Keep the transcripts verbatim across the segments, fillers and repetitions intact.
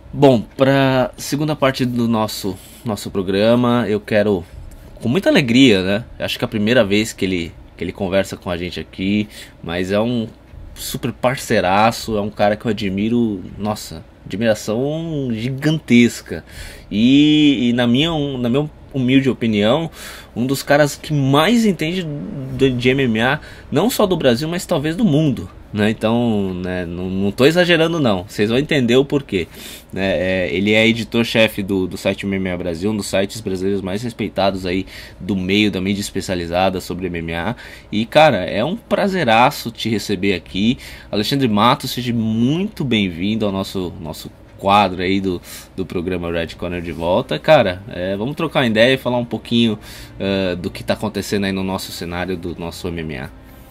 Bom, para segunda parte do nosso nosso programa, eu quero com muita alegria, né? Acho que é a primeira vez que ele que ele conversa com a gente aqui, mas é um super parceiraço, é um cara que eu admiro, nossa, admiração gigantesca. E, e na minha na minha humilde opinião, um dos caras que mais entende de, de M M A, não só do Brasil, mas talvez do mundo. Né? Então, né, não, não tô exagerando não, vocês vão entender o porquê, né? É, ele é editor-chefe do, do site M M A Brasil, um dos sites brasileiros mais respeitados aí do meio da mídia especializada sobre M M A. E cara, é um prazeraço te receber aqui. Alexandre Matos, seja muito bem-vindo ao nosso, nosso quadro aí do, do programa Red Corner de volta. Cara, é, vamos trocar uma ideia e falar um pouquinho uh, do que tá acontecendo aí no nosso cenário do nosso M M A.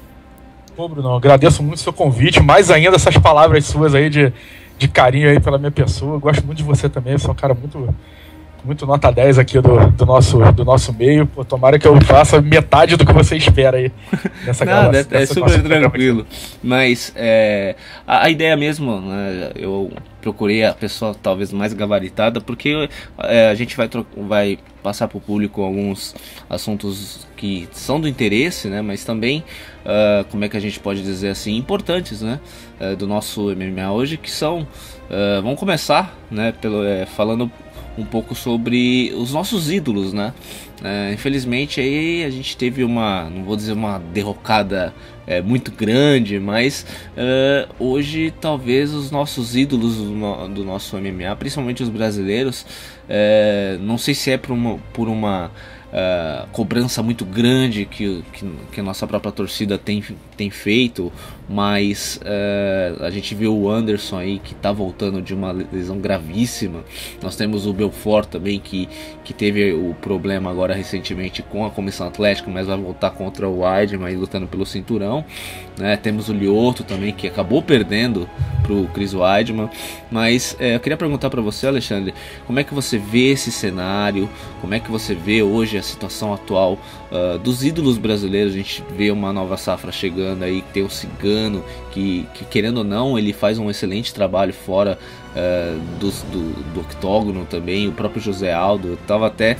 Pô, Bruno, agradeço muito o seu convite, mais ainda essas palavras suas aí de, de carinho aí pela minha pessoa. Eu gosto muito de você também, você é um cara muito, muito nota dez aqui do, do, nosso, do nosso meio. Pô, tomara que eu faça metade do que você espera aí nessa Não, gravação. É, é super tranquilo, mas é, a, a ideia mesmo, né, eu procurei a pessoa talvez mais gabaritada, porque é, a gente vai, vai passar para o público alguns assuntos que são do interesse, né, mas também, uh, como é que a gente pode dizer assim, importantes, né, uh, do nosso M M A hoje, que são, uh, vamos começar, né, pelo, é, falando um pouco sobre os nossos ídolos, né. Uh, infelizmente aí a gente teve uma, não vou dizer uma derrocada é, muito grande, mas uh, hoje talvez os nossos ídolos do, no, do nosso M M A, principalmente os brasileiros, uh, não sei se é por uma, por uma uh, cobrança muito grande que, que, que a nossa própria torcida tem, tem feito, mas uh, a gente viu o Anderson aí que está voltando de uma lesão gravíssima. Nós temos o Belfort também que, que teve o problema agora recentemente com a comissão atlética, mas vai voltar contra o Weidman aí lutando pelo cinturão, né? Temos o Lyoto também que acabou perdendo pro Chris Weidman. Mas é, eu queria perguntar para você, Alexandre, como é que você vê esse cenário, como é que você vê hoje a situação atual uh, dos ídolos brasileiros? A gente vê uma nova safra chegando aí, tem o Cigano, que, que querendo ou não, ele faz um excelente trabalho fora uh, do, do, do octógono também, o próprio José Aldo. Eu tava até,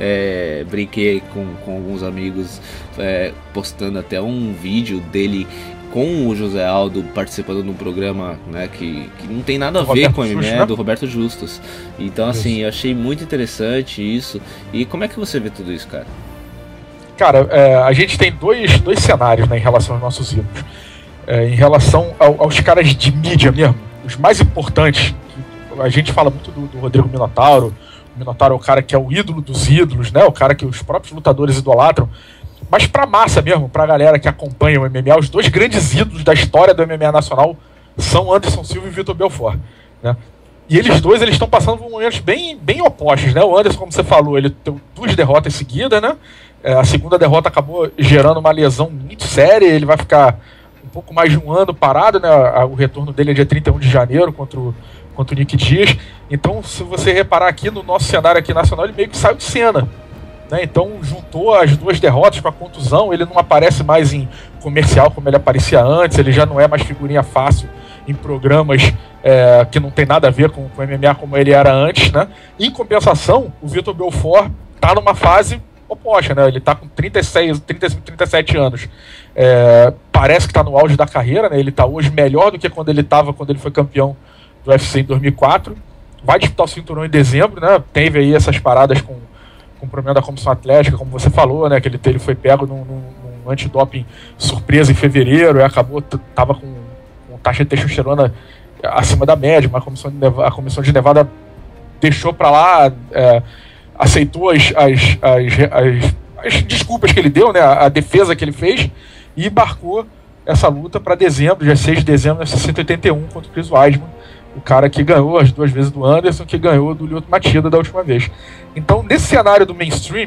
é, brinquei com, com alguns amigos, é, postando até um vídeo dele com o José Aldo participando de um programa, né, que, que não tem nada a ver com o M M A, do Roberto Justus. Então, assim, eu achei muito interessante isso. E como é que você vê tudo isso, cara? Cara, é, a gente tem dois, dois cenários, né, em relação aos nossos ídolos. É, em relação ao, aos caras de mídia mesmo, os mais importantes, a gente fala muito do, do Rodrigo Minotauro. O Minotauro é o cara que é o ídolo dos ídolos, né, o cara que os próprios lutadores idolatram. Mas pra massa mesmo, pra galera que acompanha o M M A, os dois grandes ídolos da história do M M A nacional são Anderson Silva e Vitor Belfort, né? E eles dois, eles estão passando por momentos bem, bem opostos, né? O Anderson, como você falou, ele teve duas derrotas seguidas, né? É, a segunda derrota acabou gerando uma lesão muito séria, ele vai ficar um pouco mais de um ano parado, né? O retorno dele é dia trinta e um de janeiro contra o, contra o Nick Dias. Então, se você reparar aqui no nosso cenário aqui nacional, ele meio que saiu de cena. Né? Então juntou as duas derrotas com a contusão, ele não aparece mais em comercial como ele aparecia antes, ele já não é mais figurinha fácil em programas é, que não tem nada a ver com o M M A como ele era antes, né? Em compensação, o Vitor Belfort está numa fase oposta, né? Ele está com trinta e seis, trinta e cinco, trinta e sete anos, é, parece que está no auge da carreira, né? Ele está hoje melhor do que quando ele estava quando ele foi campeão do U F C em dois mil e quatro, vai disputar o cinturão em dezembro, né? Teve aí essas paradas com com o problema da comissão atlética, como você falou, né, que ele, ele foi pego num, num, num antidoping surpresa em fevereiro e acabou, tava com, com taxa de testosterona acima da média, mas a comissão de Nevada, a comissão de Nevada deixou para lá, é, aceitou as, as, as, as, as desculpas que ele deu, né, a, a defesa que ele fez, e embarcou essa luta para dezembro, dia seis de dezembro, na cento e oitenta e um, contra o Chris Weidman, o cara que ganhou as duas vezes do Anderson, que ganhou do Lyoto Machida da última vez. Então, nesse cenário do mainstream,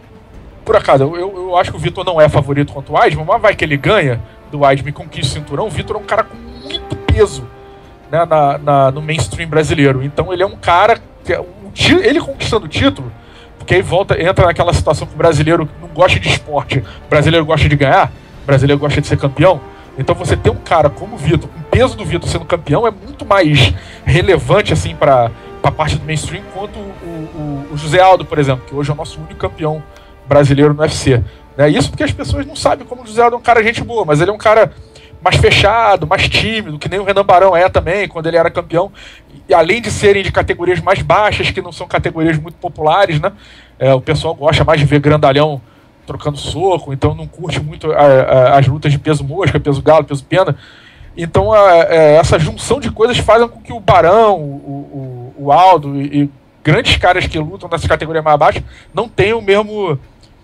por acaso, eu, eu acho que o Vitor não é favorito contra o Weidman, mas vai que ele ganha do Weidman e conquista o cinturão. O Vitor é um cara com muito peso, né, na, na, no mainstream brasileiro. Então, ele é um cara que, um, ele conquistando o título, porque aí volta, entra naquela situação que o brasileiro não gosta de esporte, o brasileiro gosta de ganhar, o brasileiro gosta de ser campeão. Então você ter um cara como o Vitor, com o peso do Vitor sendo campeão, é muito mais relevante assim para pra parte do mainstream, quanto o, o, o José Aldo, por exemplo, que hoje é o nosso único campeão brasileiro no U F C. Né? Isso porque as pessoas não sabem como o José Aldo é um cara gente boa, mas ele é um cara mais fechado, mais tímido, que nem o Renan Barão é também, quando ele era campeão. E além de serem de categorias mais baixas, que não são categorias muito populares, né? É, o pessoal gosta mais de ver grandalhão trocando soco, então não curte muito a, a, as lutas de peso mosca, peso galo, peso pena. Então a, a, essa junção de coisas fazem com que o Barão, o, o, o Aldo e, e grandes caras que lutam nessa categoria mais baixa não tenham o mesmo,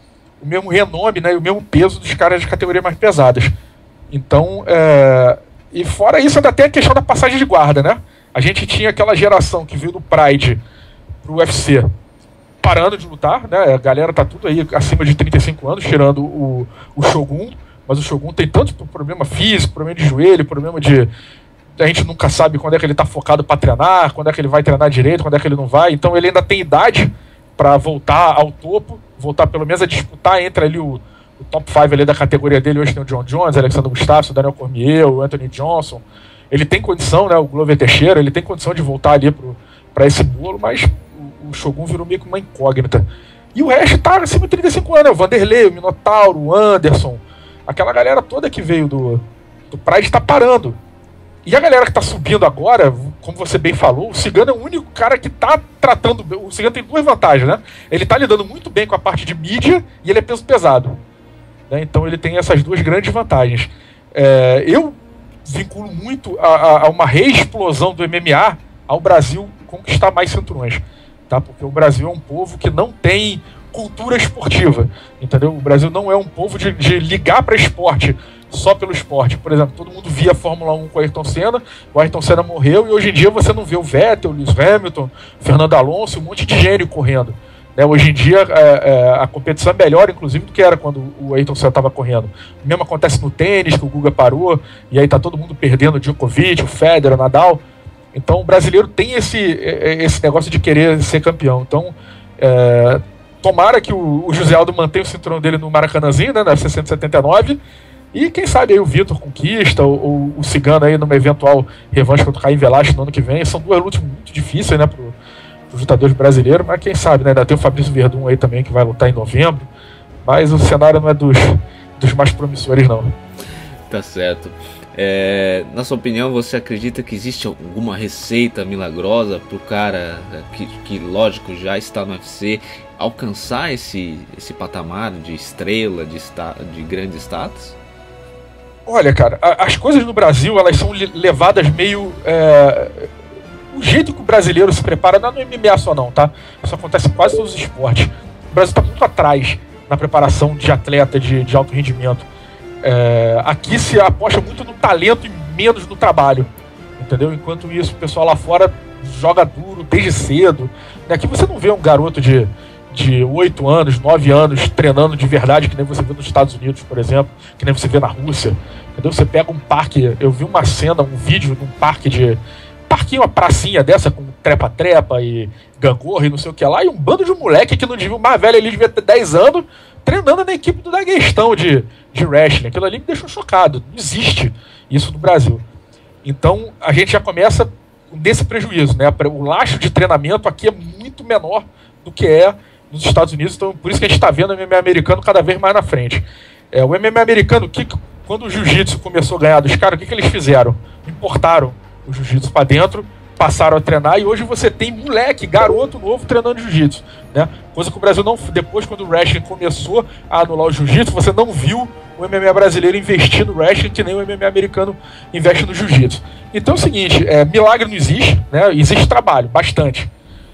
o mesmo renome, né, e o mesmo peso dos caras de categorias mais pesadas. Então, é, e fora isso ainda tem a questão da passagem de guarda, né? A gente tinha aquela geração que veio do Pride pro U F C parando de lutar, né? A galera tá tudo aí acima de trinta e cinco anos, tirando o, o Shogun, mas o Shogun tem tanto problema físico, problema de joelho, problema de... A gente nunca sabe quando é que ele tá focado para treinar, quando é que ele vai treinar direito, quando é que ele não vai, então ele ainda tem idade para voltar ao topo, voltar pelo menos a disputar entre ali o o top cinco ali da categoria dele. Hoje tem o John Jones, Alexandre Gustafsson, o Daniel Cormier, o Anthony Johnson. Ele tem condição, né, o Glover Teixeira, ele tem condição de voltar ali para esse bolo, mas o, o Shogun virou meio que uma incógnita. E o resto tá acima de trinta e cinco anos, né? O Vanderlei, o Minotauro, o Anderson, aquela galera toda que veio do, do Pride tá parando. E a galera que tá subindo agora, como você bem falou, o Cigano é o único cara que tá tratando... O Cigano tem duas vantagens, né? Ele tá lidando muito bem com a parte de mídia e ele é peso pesado. Né? Então ele tem essas duas grandes vantagens. É, eu vinculo muito a, a, a uma reexplosão do M M A ao Brasil conquistar mais cinturões, tá? Porque o Brasil é um povo que não tem cultura esportiva, entendeu? O Brasil não é um povo de, de ligar para esporte só pelo esporte. Por exemplo, todo mundo via a Fórmula um com o Ayrton Senna, o Ayrton Senna morreu e hoje em dia você não vê o Vettel, o Lewis Hamilton, Fernando Alonso, um monte de gênio correndo. Né, hoje em dia é, é, a competição é melhor, inclusive, do que era quando o Ayrton Senna estava correndo. O mesmo acontece no tênis, que o Guga parou, e aí tá todo mundo perdendo o Djokovic, o Federer, o Nadal. Então o brasileiro tem esse, esse negócio de querer ser campeão. Então, é, tomara que o, o José Aldo mantenha o cinturão dele no Maracanãzinho, né, na F C cento e setenta e nove, e quem sabe aí o Vitor conquista, ou, ou o Cigano aí numa eventual revanche contra o Caim Velasquez no ano que vem. São duas lutas muito difíceis, né, pro os lutadores brasileiros, mas quem sabe, né? Ainda tem o Fabrício Verdun aí também que vai lutar em novembro, mas o cenário não é dos, dos mais promissores, não. Tá certo. É, na sua opinião, você acredita que existe alguma receita milagrosa pro cara que, que lógico, já está no U F C alcançar esse, esse patamar de estrela, de, sta, de grande status? Olha, cara, a, as coisas no Brasil, elas são levadas meio... É, o jeito que o brasileiro se prepara, não é no M M A só não, tá? Isso acontece em quase todos os esportes. O Brasil está muito atrás na preparação de atleta de, de alto rendimento. É, aqui se aposta muito no talento e menos no trabalho, entendeu? Enquanto isso, o pessoal lá fora joga duro desde cedo. Aqui você não vê um garoto de, de oito anos, nove anos treinando de verdade, que nem você vê nos Estados Unidos, por exemplo, que nem você vê na Rússia, entendeu? Você pega um parque, eu vi uma cena, um vídeo de um parque de... parquinho, uma pracinha dessa com trepa-trepa e gangorra e não sei o que lá, e um bando de moleque que não devia, o mais velho ali devia ter dez anos, treinando na equipe do Daguestão de, de wrestling. Aquilo ali me deixou chocado. Não existe isso no Brasil. Então a gente já começa desse prejuízo, né? O lastro de treinamento aqui é muito menor do que é nos Estados Unidos, então por isso que a gente está vendo o M M A americano cada vez mais na frente. É, o M M A americano, que, quando o jiu-jitsu começou a ganhar dos caras, o que, que eles fizeram? Importaram o jiu-jitsu para dentro, passaram a treinar, e hoje você tem moleque, garoto novo treinando jiu-jitsu, né? Coisa que o Brasil não... Depois, quando o wrestling começou a anular o jiu-jitsu, você não viu o M M A brasileiro investir no wrestling que nem o M M A americano investe no jiu-jitsu. Então é o seguinte, é, milagre não existe, né? Existe trabalho, bastante.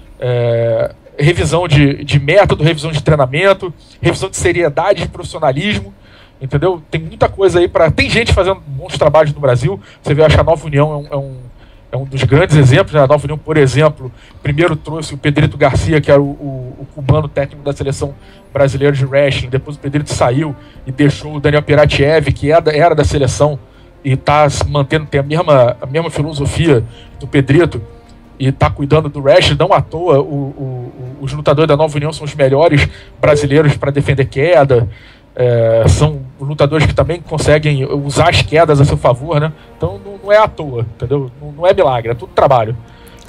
É, revisão de, de método, revisão de treinamento, revisão de seriedade, de profissionalismo, entendeu? Tem muita coisa aí para... Tem gente fazendo bons trabalhos no Brasil. Você vê, acho que a Nova União é um, é um, é um dos grandes exemplos, né? A Nova União, por exemplo, primeiro trouxe o Pedrito Garcia, que era o, o, o cubano técnico da seleção brasileira de wrestling. Depois o Pedrito saiu e deixou o Daniel Piratiev, que era da, era da seleção e está se mantendo, tem a mesma, a mesma filosofia do Pedrito e está cuidando do wrestling. Não à toa, o, o, os lutadores da Nova União são os melhores brasileiros para defender queda. É, são lutadores que também conseguem usar as quedas a seu favor, né? Então não, não é à toa, entendeu? Não, não é milagre, é tudo trabalho.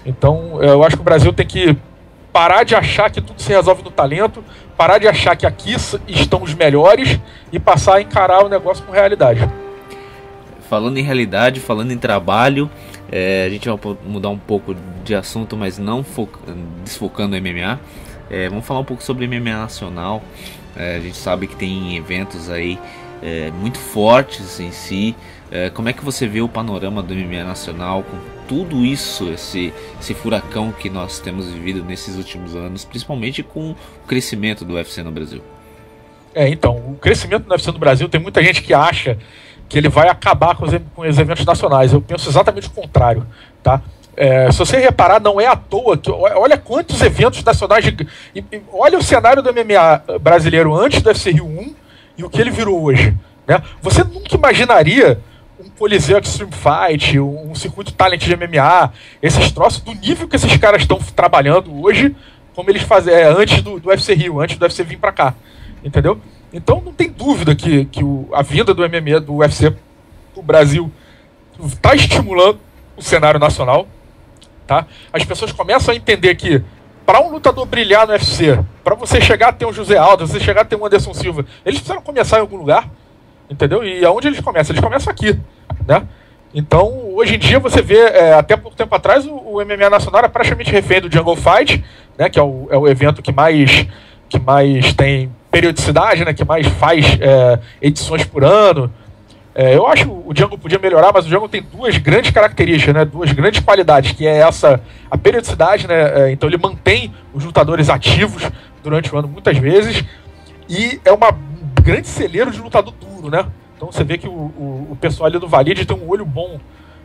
Então eu acho que o Brasil tem que parar de achar que tudo se resolve no talento, parar de achar que aqui estão os melhores e passar a encarar o negócio com realidade. Falando em realidade, falando em trabalho, é, a gente vai mudar um pouco de assunto, mas não foca, desfocando o M M A. É, vamos falar um pouco sobre M M A nacional. É, a gente sabe que tem eventos aí é, muito fortes em si. É, como é que você vê o panorama do M M A nacional com tudo isso, esse, esse furacão que nós temos vivido nesses últimos anos, principalmente com o crescimento do U F C no Brasil? É, então, o crescimento do U F C no Brasil, tem muita gente que acha que ele vai acabar com os, com os eventos nacionais. Eu penso exatamente o contrário, tá? É, se você reparar, não é à toa que, olha quantos eventos nacionais de, e, e, olha o cenário do M M A brasileiro antes do U F C Rio um e o que ele virou hoje, né? Você nunca imaginaria um Coliseu Extreme Fight, um, um circuito talent de M M A, esses troços do nível que esses caras estão trabalhando hoje, como eles fazem é, antes do, do U F C Rio, antes do U F C vir pra cá, entendeu? Então não tem dúvida que, que o, a vinda do M M A, do U F C do Brasil está estimulando o cenário nacional, tá? As pessoas começam a entender que para um lutador brilhar no U F C, para você chegar a ter um José Aldo, você chegar a ter um Anderson Silva, eles precisaram começar em algum lugar, entendeu? E aonde eles começam? Eles começam aqui, né? Então, hoje em dia você vê, é, até pouco tempo atrás, o, o M M A nacional era praticamente refém do Jungle Fight, né? Que é o, é o evento que mais, que mais tem periodicidade, né? Que mais faz é, edições por ano. É, eu acho que o Jungle podia melhorar, mas o Jungle tem duas grandes características, né? Duas grandes qualidades, que é essa, a periodicidade, né? É, então ele mantém os lutadores ativos durante o ano muitas vezes, e é uma um grande celeiro de lutador duro, né? Então você vê que o, o, o pessoal ali do Valide tem um olho bom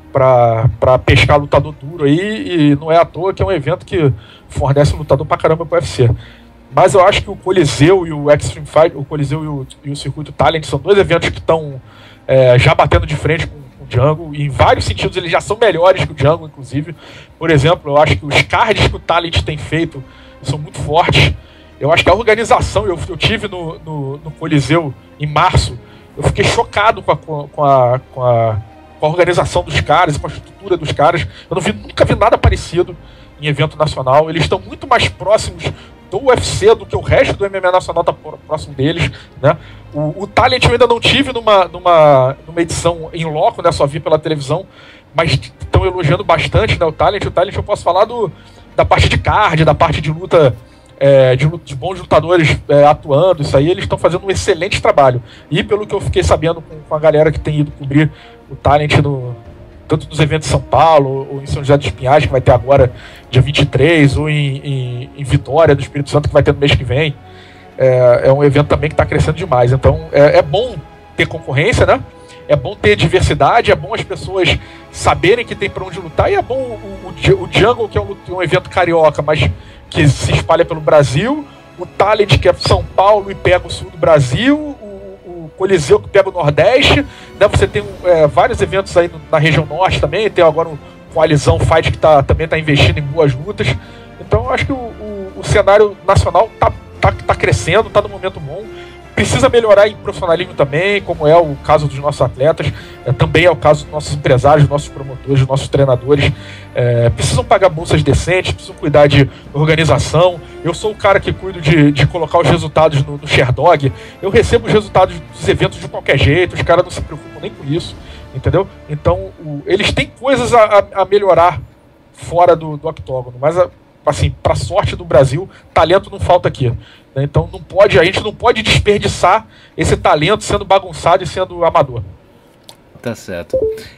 para pescar lutador duro aí, e não é à toa que é um evento que fornece lutador pra caramba pro U F C. Mas eu acho que o Coliseu e o Extreme Fight, o Coliseu e o, e o Circuito Talent são dois eventos que estão é, já batendo de frente com, com o Jungle, e em vários sentidos eles já são melhores que o Jungle, inclusive. Por exemplo, eu acho que os cards que o Talent tem feito são muito fortes. Eu acho que a organização, eu, eu tive no, no, no Coliseu em março, eu fiquei chocado com a, com, a, com, a, com a organização dos caras, com a estrutura dos caras. Eu não vi, nunca vi nada parecido em evento nacional. Eles estão muito mais próximos do U F C do que o resto do M M A nacional está próximo deles, né? O, o Talent eu ainda não tive numa, numa, numa edição em loco, né? Só vi pela televisão, mas estão elogiando bastante, né, o Talent. O Talent eu posso falar do, da parte de card, da parte de luta, é, de, de bons lutadores é, atuando, isso aí eles estão fazendo um excelente trabalho. E pelo que eu fiquei sabendo com, com a galera que tem ido cobrir o Talent no, tanto nos eventos em São Paulo, ou em São José dos Pinhais, que vai ter agora dia vinte e três, ou em, em, em Vitória do Espírito Santo, que vai ter no mês que vem. É, é um evento também que está crescendo demais. Então é, é bom ter concorrência, né? É bom ter diversidade, é bom as pessoas saberem que tem para onde lutar, e é bom o, o, o Jungle, que é um, um evento carioca, mas que se espalha pelo Brasil, o Talent, que é São Paulo e pega o sul do Brasil, o Coliseu, que pega o Nordeste, né? Você tem é, vários eventos aí no, na região Norte também, tem agora o Coalizão Fight, que tá, também está investindo em boas lutas. Então eu acho que o, o, o cenário nacional tá, tá, tá crescendo, está num momento bom. Precisa melhorar em profissionalismo também, como é o caso dos nossos atletas, é, também é o caso dos nossos empresários, dos nossos promotores, dos nossos treinadores. É, precisam pagar bolsas decentes, precisam cuidar de organização. Eu sou o cara que cuido de, de colocar os resultados no, no Sherdog. Eu recebo os resultados dos eventos de qualquer jeito, os caras não se preocupam nem com isso, entendeu? Então, o, eles têm coisas a, a, a melhorar fora do, do octógono, mas a, assim, para sorte do Brasil, talento não falta aqui. Então não pode, a gente não pode desperdiçar esse talento sendo bagunçado e sendo amador. Tá certo.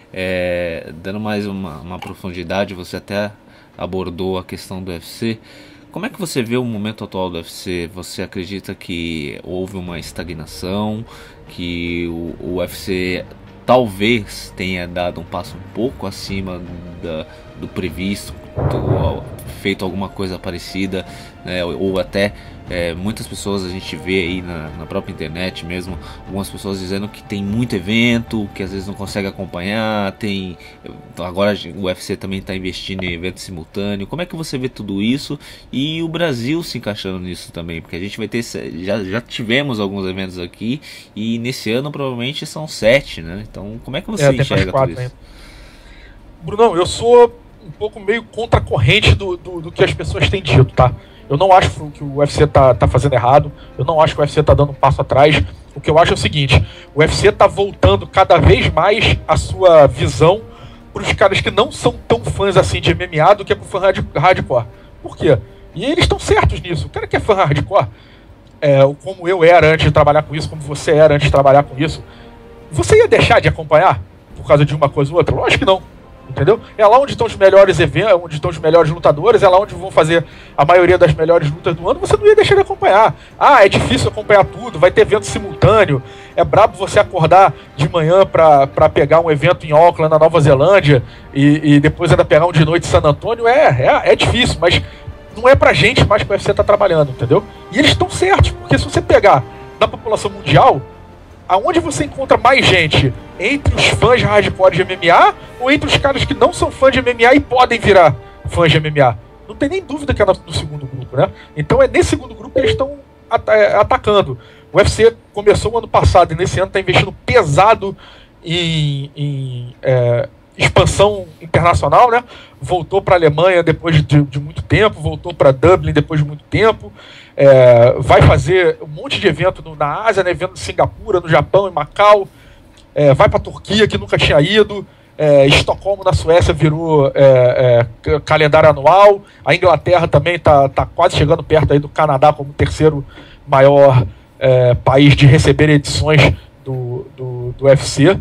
É, dando mais uma, uma profundidade, você até abordou a questão do U F C. Como é que você vê o momento atual do U F C? Você acredita que houve uma estagnação, que o, o U F C talvez tenha dado um passo um pouco acima da, do previsto, do, feito alguma coisa parecida, né, ou, ou até é, muitas pessoas a gente vê aí na, na própria internet mesmo, algumas pessoas dizendo que tem muito evento, que às vezes não consegue acompanhar, tem, agora o U F C também está investindo em evento simultâneo. Como é que você vê tudo isso e o Brasil se encaixando nisso também? Porque a gente vai ter, já, já tivemos alguns eventos aqui e nesse ano provavelmente são sete, né? Então como é que você é, enxerga tudo isso? Ainda. Brunão, eu sou um pouco meio contra a corrente do, do, do que as pessoas têm dito, tá? Eu não acho que o U F C tá, tá fazendo errado, eu não acho que o U F C tá dando um passo atrás. O que eu acho é o seguinte, o U F C tá voltando cada vez mais a sua visão para os caras que não são tão fãs assim de M M A do que com fã hardcore. Por quê? E eles estão certos nisso. O cara que é fã hardcore, é, como eu era antes de trabalhar com isso, como você era antes de trabalhar com isso, você ia deixar de acompanhar por causa de uma coisa ou outra? Lógico que não. Entendeu? É lá onde estão os melhores eventos, onde estão os melhores lutadores, é lá onde vão fazer a maioria das melhores lutas do ano, você não ia deixar de acompanhar. Ah, é difícil acompanhar tudo, vai ter evento simultâneo, é brabo você acordar de manhã pra, pra pegar um evento em Auckland, na Nova Zelândia, e, e depois ainda pegar um de noite em San Antônio, é, é, é difícil, mas não é pra gente mais que o U F C tá trabalhando, entendeu? E eles estão certos, porque se você pegar na população mundial, aonde você encontra mais gente? Entre os fãs hardcore de M M A ou entre os caras que não são fãs de M M A e podem virar fãs de M M A? Não tem nem dúvida que é no segundo grupo, né? Então é nesse segundo grupo que eles estão at atacando. O U F C começou o ano passado e nesse ano está investindo pesado em, em é, expansão internacional, né? Voltou para a Alemanha depois de, de muito tempo, voltou para Dublin depois de muito tempo. É, vai fazer um monte de evento no, na Ásia, né, evento em Singapura, no Japão, em Macau, é, vai para a Turquia, que nunca tinha ido, é, Estocolmo, na Suécia, virou é, é, calendário anual, a Inglaterra também está tá quase chegando perto aí do Canadá como terceiro maior é, país de receber edições do, do, do U F C.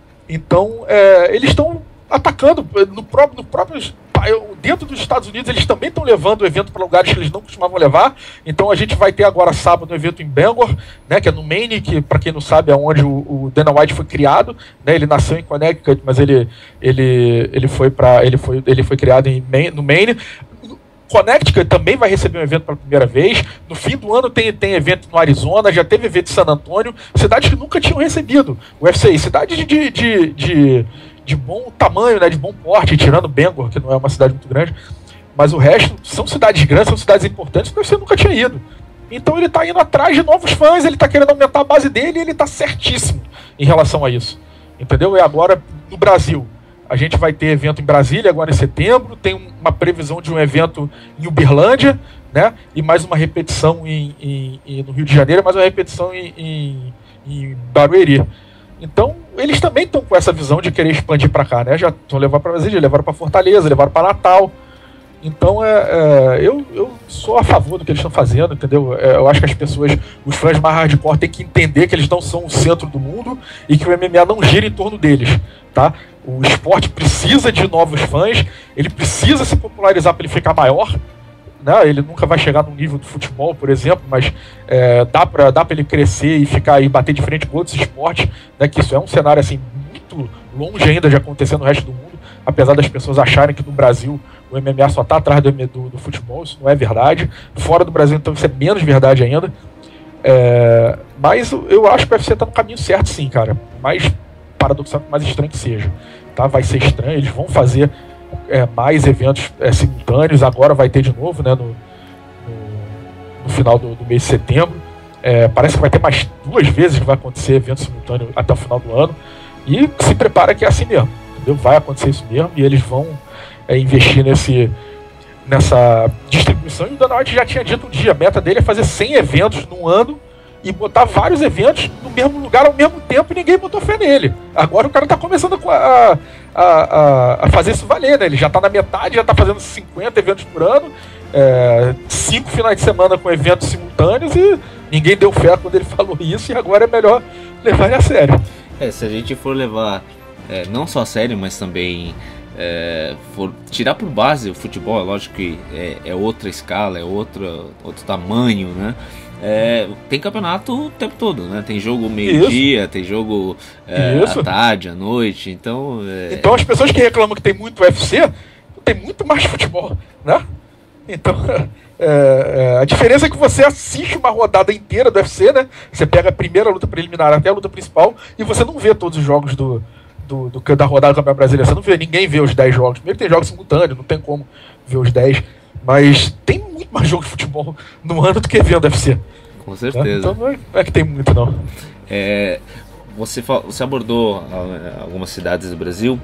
Então, é, eles estão atacando no próprio, no próprio dentro dos Estados Unidos, eles também estão levando o evento para lugares que eles não costumavam levar. Então a gente vai ter agora sábado um evento em Bangor, né, que é no Maine, que para quem não sabe é onde o, o Dana White foi criado, né, ele nasceu em Connecticut, mas ele ele ele foi para ele foi ele foi criado em Maine, no Maine. Connecticut também vai receber um evento pela primeira vez. No fim do ano tem, tem evento no Arizona, já teve evento em San Antônio, cidades que nunca tinham recebido o U F C, cidades de, de, de, de de bom tamanho, né, de bom porte, tirando Bangor, que não é uma cidade muito grande, mas o resto são cidades grandes, são cidades importantes que você nunca tinha ido. Então ele está indo atrás de novos fãs, ele está querendo aumentar a base dele e ele está certíssimo em relação a isso. Entendeu? E agora, no Brasil, a gente vai ter evento em Brasília agora em setembro, tem uma previsão de um evento em Uberlândia, né, e mais uma repetição em, em, em, no Rio de Janeiro, mais uma repetição em, em, em Barueri. Então, eles também estão com essa visão de querer expandir para cá, né? Já estão levando para Brasília, levaram para Fortaleza, levaram para Natal. Então, é, é, eu, eu sou a favor do que eles estão fazendo, entendeu? É, eu acho que as pessoas, os fãs mais hardcore, têm que entender que eles não são o centro do mundo e que o M M A não gira em torno deles, tá? O esporte precisa de novos fãs, ele precisa se popularizar para ele ficar maior, né? Ele nunca vai chegar no nível do futebol, por exemplo, mas é, dá para dá para ele crescer e ficar e bater de frente com outros esportes, né? Que isso é um cenário assim muito longe ainda de acontecer no resto do mundo, apesar das pessoas acharem que no Brasil o M M A só está atrás do, do, do futebol. Isso não é verdade. Fora do Brasil, então, isso é menos verdade ainda. É, mas eu acho que o U F C está no caminho certo, sim, cara. Mais paradoxal, mais estranho que seja, tá? Vai ser estranho, eles vão fazer É, mais eventos é, simultâneos, agora vai ter de novo, né, no, no, no final do, do mês de setembro. É, parece que vai ter mais duas vezes que vai acontecer evento simultâneo até o final do ano. E se prepara que é assim mesmo, entendeu? Vai acontecer isso mesmo e eles vão é, investir nesse, nessa distribuição. E o Dana White já tinha dito um dia, a meta dele é fazer cem eventos num ano e botar vários eventos no mesmo lugar ao mesmo tempo e ninguém botou fé nele. Agora o cara tá começando a, a, a, a fazer isso valer, né? Ele já tá na metade, já tá fazendo cinquenta eventos por ano, é, cinco finais de semana com eventos simultâneos e ninguém deu fé quando ele falou isso e agora é melhor levar ele a sério. É, se a gente for levar é, não só a sério, mas também é, for tirar por base o futebol, é lógico que é, é outra escala, é outro, outro tamanho, né? É, tem campeonato o tempo todo, né? Tem jogo meio-dia, tem jogo é, à tarde, à noite, então... É... Então as pessoas que reclamam que tem muito U F C, tem muito mais futebol, né? Então, é, é, a diferença é que você assiste uma rodada inteira do U F C, né? Você pega a primeira luta preliminar até a luta principal e você não vê todos os jogos do, do, do da rodada do Campeonato Brasileiro. Você não vê, ninguém vê os dez jogos. Primeiro que tem jogos simultâneos, não tem como ver os dez. Mas tem muito mais jogo de futebol no ano do que vendo U F C. Com certeza. Então não é, não é que tem muito, não. É, você, você abordou algumas cidades do Brasil.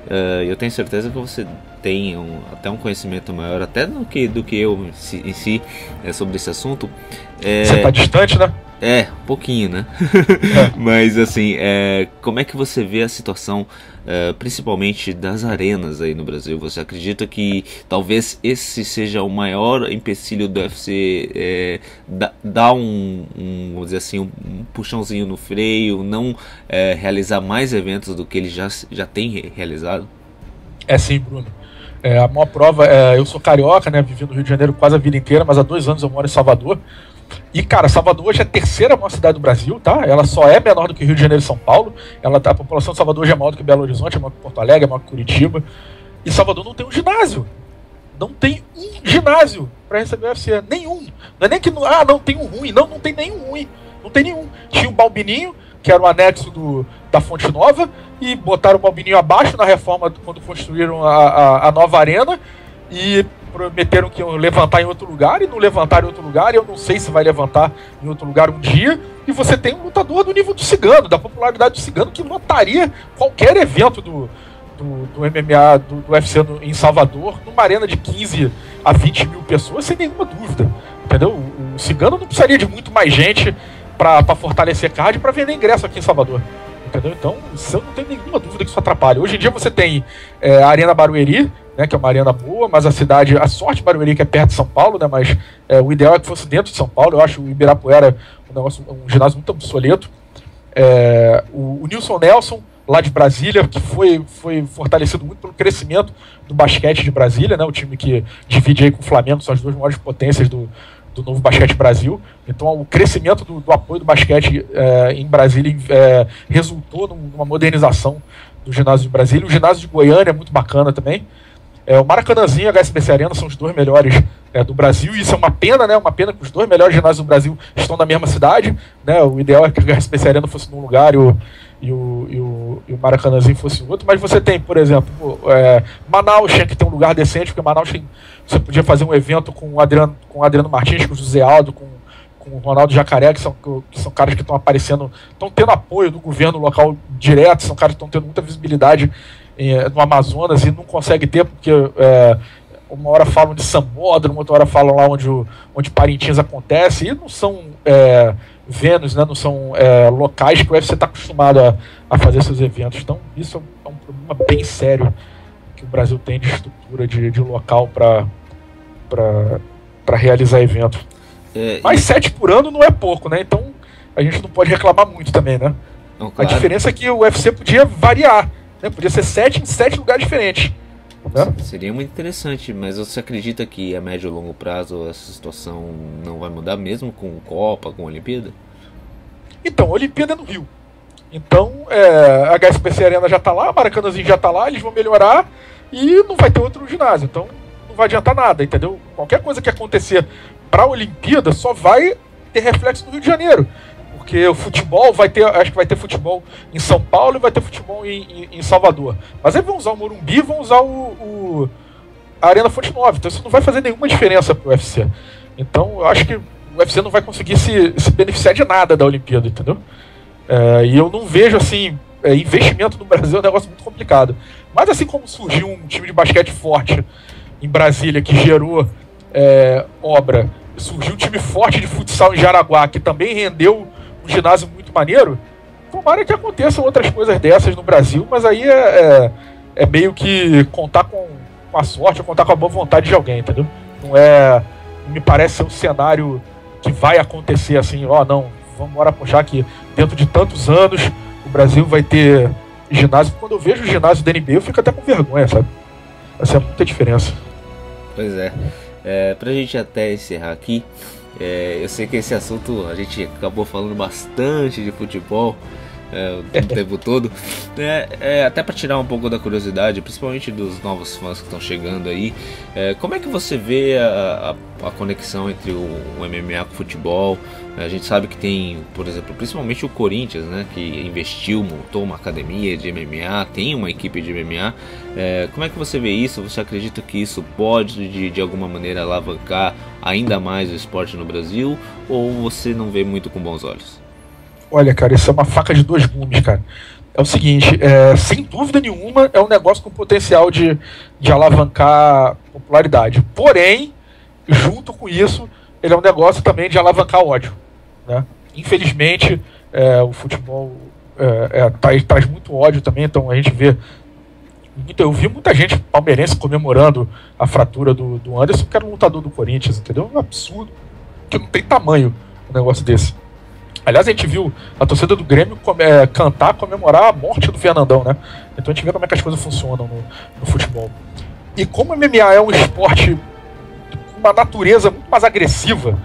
Uh, eu tenho certeza que você tem um, até um conhecimento maior até do que, do que eu em si, em si é, sobre esse assunto. É, você tá distante, né? É, um pouquinho, né? É. Mas assim, é, como é que você vê a situação, é, principalmente das arenas aí no Brasil? Você acredita que talvez esse seja o maior empecilho do U F C, é, dar um, um, vamos dizer assim, um, um puxãozinho no freio, não é, realizar mais eventos do que ele já, já tem realizado? É sim, Bruno. É, a maior prova, é, eu sou carioca, né? Vivi no Rio de Janeiro quase a vida inteira, mas há dois anos eu moro em Salvador. E, cara, Salvador hoje é a terceira maior cidade do Brasil, tá? Ela só é menor do que Rio de Janeiro e São Paulo. Ela, a população de Salvador hoje é maior do que Belo Horizonte, é maior que Porto Alegre, é maior que Curitiba. E Salvador não tem um ginásio. Não tem um ginásio pra receber o U F C. Nenhum. Não é nem que... Ah, não, tem um ruim. Não, não tem nenhum ruim. Não tem nenhum. Tinha o Balbininho, que era o anexo do, da Fonte Nova, e botaram o Balbininho abaixo na reforma quando construíram a, a, a nova arena, e prometeram que iam levantar em outro lugar, e não levantaram em outro lugar, e eu não sei se vai levantar em outro lugar um dia. E você tem um lutador do nível do Cigano, da popularidade do Cigano, que lotaria qualquer evento do, do, do M M A, do, do U F C no, em Salvador, numa arena de quinze a vinte mil pessoas, sem nenhuma dúvida, entendeu? O, o Cigano não precisaria de muito mais gente para fortalecer card, para vender ingresso aqui em Salvador, entendeu? Então, isso eu não tenho nenhuma dúvida que isso atrapalha. Hoje em dia você tem é, a Arena Barueri, né, que é uma arena boa, mas a cidade, a sorte de Barueri que é perto de São Paulo, né, mas é, o ideal é que fosse dentro de São Paulo. Eu acho o Ibirapuera um, negócio, um ginásio muito obsoleto. É, o, o Nilson Nelson, lá de Brasília, que foi, foi fortalecido muito pelo crescimento do basquete de Brasília, né, o time que divide aí com o Flamengo, são as duas maiores potências do, do novo basquete Brasil. Então o crescimento do, do apoio do basquete é, em Brasília é, resultou numa modernização do ginásio de Brasília. O ginásio de Goiânia é muito bacana também. É, o Maracanãzinho e a H S B C Arena são os dois melhores é, do Brasil, e isso é uma pena, né? Uma pena que os dois melhores ginásios do Brasil estão na mesma cidade, né? O ideal é que a H S B C Arena fosse num lugar e o, e o, e o, e o Maracanãzinho fosse em outro. Mas você tem, por exemplo, é, Manaus tinha que ter um lugar decente, porque Manaus tem, você podia fazer um evento com o Adriano, com o Adriano Martins, com o José Aldo, com, com o Ronaldo Jacaré, que são, que são caras que estão aparecendo, estão tendo apoio do governo local direto, são caras que estão tendo muita visibilidade no Amazonas, e não consegue ter porque é, uma hora falam de Sambódromo, outra hora falam lá onde, o, onde Parintins acontece, e não são é, Vênus, né, não são é, locais que o U F C está acostumado a, a fazer seus eventos. Então isso é um problema bem sério que o Brasil tem de estrutura de, de local para realizar evento. É, Mas e... sete por ano não é pouco, né? Então a gente não pode reclamar muito também, né? Não, claro. A diferença é que o U F C podia variar, né? Podia ser sete em sete lugares diferentes. Né? Seria muito interessante, mas você acredita que a médio e longo prazo essa situação não vai mudar mesmo com Copa, com Olimpíada? Então, a Olimpíada é no Rio. Então, é, a H S B C Arena já está lá, a Maracanãzinho já está lá, eles vão melhorar e não vai ter outro ginásio. Então, não vai adiantar nada, entendeu? Qualquer coisa que acontecer para a Olimpíada só vai ter reflexo no Rio de Janeiro. Porque o futebol vai ter, acho que vai ter futebol em São Paulo e vai ter futebol em, em, em Salvador. Mas aí vão usar o Morumbi, vão usar o, o, a Arena Fonte Nova. Então isso não vai fazer nenhuma diferença pro U F C. Então eu acho que o U F C não vai conseguir se, se beneficiar de nada da Olimpíada, entendeu? É, e eu não vejo assim, é, investimento no Brasil é um negócio muito complicado. Mas assim como surgiu um time de basquete forte em Brasília que gerou é, obra, surgiu um time forte de futsal em Jaraguá que também rendeu um ginásio muito maneiro, tomara que aconteçam outras coisas dessas no Brasil, mas aí é, é, é meio que contar com, com a sorte ou contar com a boa vontade de alguém, entendeu? Não é, não me parece ser um cenário que vai acontecer assim, ó, oh, não, vamos embora puxar que dentro de tantos anos o Brasil vai ter ginásio. Quando eu vejo o ginásio da N B A eu fico até com vergonha, sabe? Essa é muita diferença. Pois é, é pra gente até encerrar aqui, É, eu sei que esse assunto a gente acabou falando bastante de futebol é, o tempo todo, é, é, até para tirar um pouco da curiosidade, principalmente dos novos fãs que estão chegando aí. É, como é que você vê a, a, a conexão entre o, o M M A com o futebol? A gente sabe que tem, por exemplo, principalmente o Corinthians, né, que investiu, montou uma academia de M M A, tem uma equipe de M M A. É, como é que você vê isso? Você acredita que isso pode, de, de alguma maneira, alavancar ainda mais o esporte no Brasil? Ou você não vê muito com bons olhos? Olha, cara, isso é uma faca de dois gumes, cara. É o seguinte, é, sem dúvida nenhuma, é um negócio com potencial de, de alavancar popularidade. Porém, junto com isso, ele é um negócio também de alavancar ódio, né? Infelizmente, é, o futebol é, é, traz, traz muito ódio também, então a gente vê... Eu vi muita gente palmeirense comemorando a fratura do, do Anderson, que era um lutador do Corinthians, entendeu? É um absurdo, que não tem tamanho um negócio desse. Aliás, a gente viu a torcida do Grêmio come, é, cantar, comemorar a morte do Fernandão, né? Então a gente vê como é que as coisas funcionam no, no futebol. E como o M M A é um esporte com uma natureza muito mais agressiva,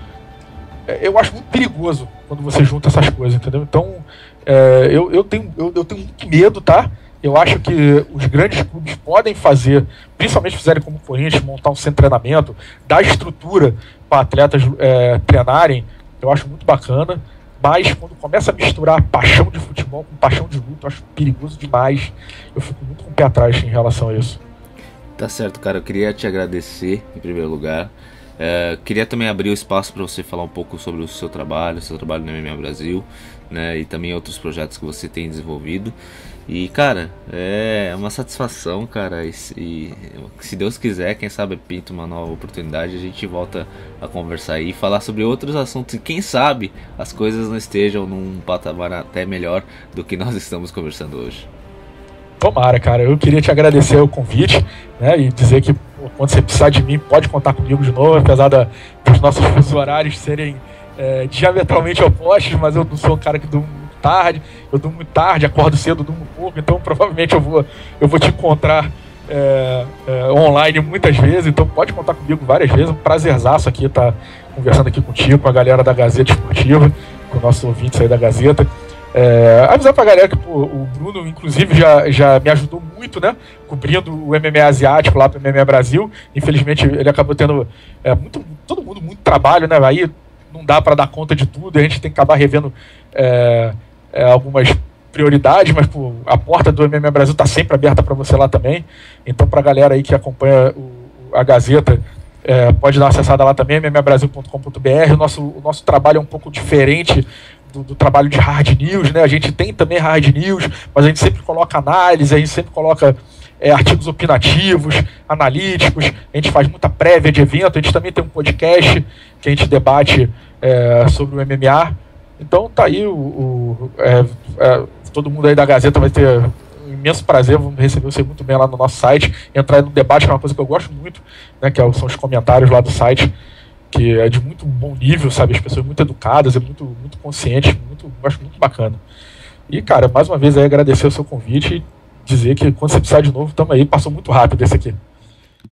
é, eu acho muito perigoso quando você junta essas coisas, entendeu? Então, é, eu, eu, tenho, eu, eu tenho muito medo, tá? Eu acho que os grandes clubes podem fazer, principalmente fizerem como o Corinthians, montar um centro de treinamento, dar estrutura para atletas é, treinarem, eu acho muito bacana. Mas quando começa a misturar paixão de futebol com paixão de luta, eu acho perigoso demais. Eu fico muito com o pé atrás em relação a isso. Tá certo, cara. Eu queria te agradecer, em primeiro lugar. É, queria também abrir o espaço para você falar um pouco sobre o seu trabalho, seu trabalho no M M A Brasil, né, e também outros projetos que você tem desenvolvido. E, cara, é uma satisfação, cara, e, e se Deus quiser, quem sabe pinta uma nova oportunidade, a gente volta a conversar aí e falar sobre outros assuntos, e quem sabe as coisas não estejam num patamar até melhor do que nós estamos conversando hoje. Tomara, cara, eu queria te agradecer o convite, né, e dizer que pô, quando você precisar de mim, pode contar comigo de novo, apesar da, dos nossos fusos horários serem é, diametralmente opostos, mas eu não sou um cara que durmo muito tarde, eu durmo muito tarde, acordo cedo, durmo pouco, então provavelmente eu vou, eu vou te encontrar é, é, online muitas vezes, então pode contar comigo várias vezes, um prazerzaço aqui estar conversando aqui contigo, com a galera da Gazeta Esportiva, com o nosso ouvinte aí da Gazeta. É, avisar pra galera que pô, o Bruno, inclusive, já, já me ajudou muito, né? Cobrindo o M M A asiático lá pro M M A Brasil. Infelizmente, ele acabou tendo é, muito, todo mundo muito trabalho, né? Aí não dá pra dar conta de tudo, a gente tem que acabar revendo é, é, algumas prioridades, mas pô, a porta do M M A Brasil tá sempre aberta pra você lá também. Então, pra galera aí que acompanha o, a Gazeta, é, pode dar uma acessada lá também, m m a brasil ponto com ponto b r. O nosso, o nosso trabalho é um pouco diferente Do, do trabalho de hard news, né? A gente tem também hard news, mas a gente sempre coloca análise, a gente sempre coloca é, artigos opinativos, analíticos, a gente faz muita prévia de evento, a gente também tem um podcast que a gente debate é, sobre o M M A. Então tá aí, o, o é, é, todo mundo aí da Gazeta vai ter um imenso prazer, vamos receber você muito bem lá no nosso site, entrar no debate, que é uma coisa que eu gosto muito, né? Que são os comentários lá do site, que é de muito bom nível, sabe? As pessoas muito educadas, é muito, muito conscientes, muito, acho muito bacana. E, cara, mais uma vez aí agradecer o seu convite e dizer que quando você precisar de novo, tamo aí, passou muito rápido esse aqui.